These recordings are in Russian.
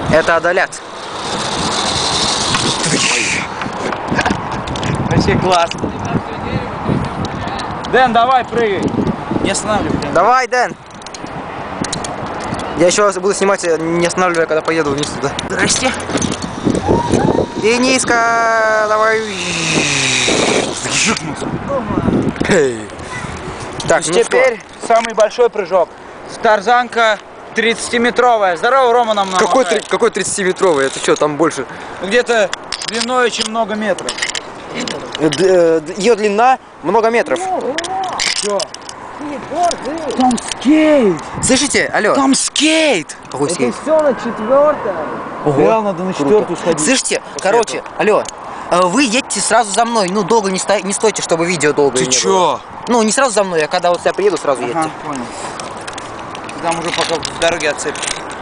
Это одолят. Вообще класс. Дэн, давай, прыгай. Не останавливай. Давай, Дэн. Я еще буду снимать, не останавливая, когда поеду вниз туда. Здрасте. И низко. Давай. Так, ну теперь самый большой прыжок. Тарзанка 30-метровая. Здорово, Рома нам какой 30-метровый? Это что, там больше? Где-то длиной очень много метров. Ее длина много метров. Что? Там скейт! Слышите, алло. Там скейт! Какой скейт? Это все на 4-й. Реально надо на 4-ю сходить. Слышите, короче, алло. Вы едете сразу за мной, ну долго не стойте, чтобы видео долго Ты не чё? было. Ну не сразу за мной, а когда вот я приеду, сразу едьте. Ага, понял. Там уже пока в дороге отцепишь.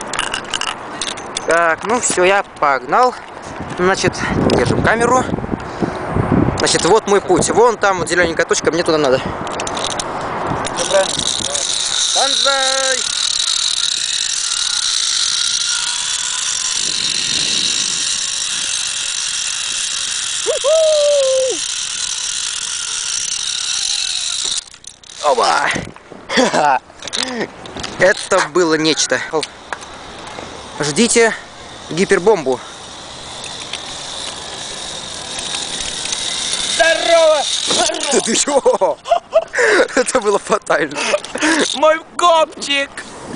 Так, ну все, я погнал. Значит, держим камеру. Значит, вот мой путь. Вон там вот зелененькая точка, мне туда надо. Все правильно? Бонзай! Оба! Это было нечто. Ждите гипербомбу. Здорово! Ты чего? Это было фатально. Мой копчик!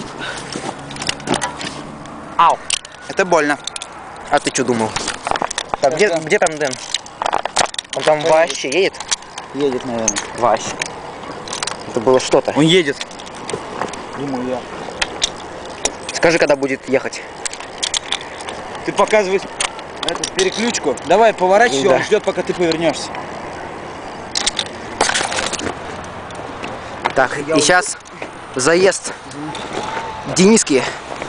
Ау! Это больно. А ты что думал? Так, где там Дэн? Он там вообще едет? Едет, наверное. Вообще. Это было что-то. Он едет. Думаю я. Скажи, когда будет ехать. Ты показывай эту переключку. Давай, поворачивай, Да. он ждет, пока ты повернешься. Так, и сейчас заезд Дениски.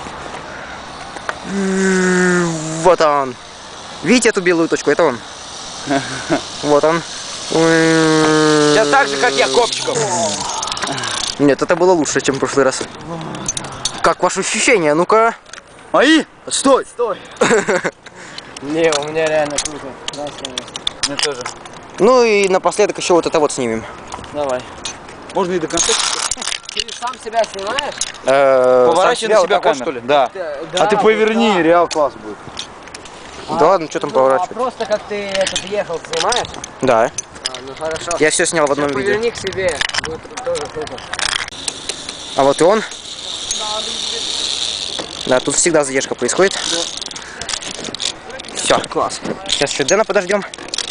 Вот он. Видите эту белую точку? Это он. Вот он. Сейчас так же, как я, копчиком. Нет, это было лучше, чем в прошлый раз. Как ваши ощущения? Ну-ка. Мои? Стой! Стой. Не, у меня реально круто. Мне тоже. Ну и напоследок еще вот это вот снимем. Давай. Можно и до конца. Ты сам себя снимаешь? Поворачивай на себя камеру. Что ли? Да. Да, А ты поверни, да. реал класс будет. Да ладно, что там поворачивать? А просто как ты этот ехал, снимаешь? Да. Ну хорошо. Я все снял в одном видео. Поверни к себе, будет тоже круто. А вот и он. Да, тут всегда задержка происходит. Все, класс. Сейчас еще Дэна подождем.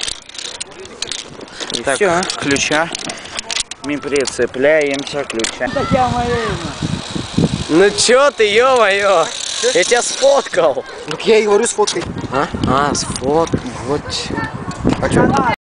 И Так, все. ключа. Мы прицепляемся, ключа. Ну чё ты, ё-моё? Я тебя сфоткал. Ну я и говорю с фоткой. А, сфоткал, вот чё. А что?